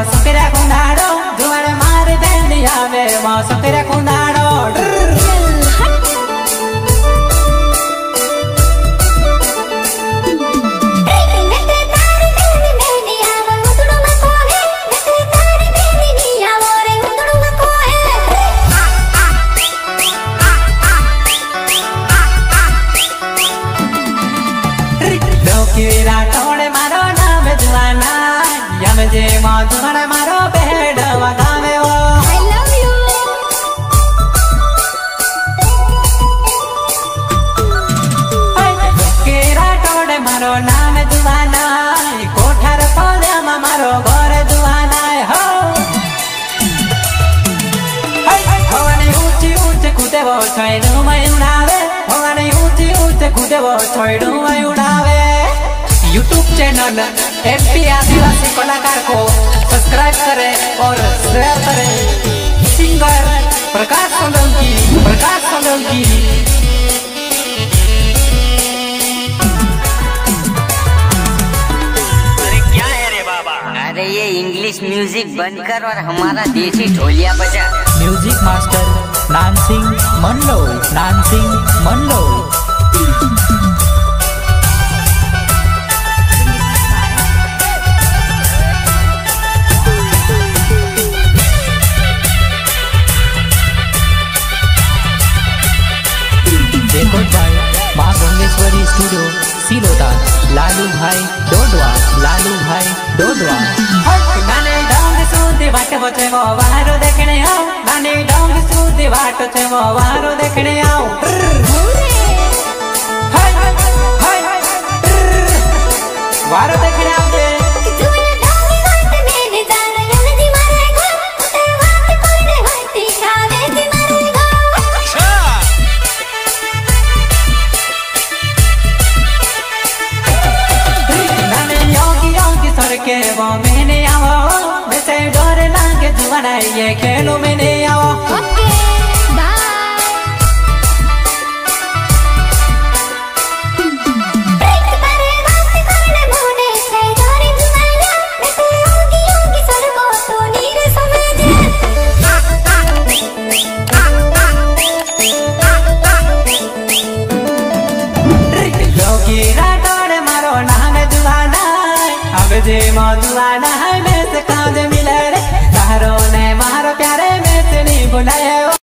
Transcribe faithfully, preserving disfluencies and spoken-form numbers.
सुकरा कुंडाड़ो जुआन मार देनी आवे मां सुकरा कुंडाड़ो केरा टोड़े मारो नाम जुआना यम जे माधुमन मारो बेड वगावे वो I love you केरा टोड़े मारो नाम जुआना कोठर पौधे मारो घर जुआना हो भवानी ऊंची ऊंचे कूदे वो छोड़ू मैं उड़ावे भवानी ऊंची ऊंचे कूदे वो छोड़ू मैं उड़ावे। यूट्यूब चैनल एमपी आदिवासी कलाकार को सब्सक्राइब करें और शेयर करें। सिंगर प्रकाश सोलंकी प्रकाश सोलंकी अरे क्या है रे बाबा? अरे ये इंग्लिश म्यूजिक बंद कर और हमारा देसी ढोलिया बजा। Music master Nansingh Mandol Nansingh Mandol. भाई माँ गंगेश्वरी स्टूडियो सिलोता लालू भाई डोडवा लालू भाई डोडवा। नाने डोंग सूदी बाट बचे वो वारो देखने आओ नाने डोंग सूदी बाट बचे वो वारो देखने आओ वारो देखने आओ के वो मैंने आओ वैसे डर लागे जुआना ये खेलो मैंने आओ ओके जे मधुआना है में से काज मिले रे तारो ने मारो प्यारे में से नहीं बुलाए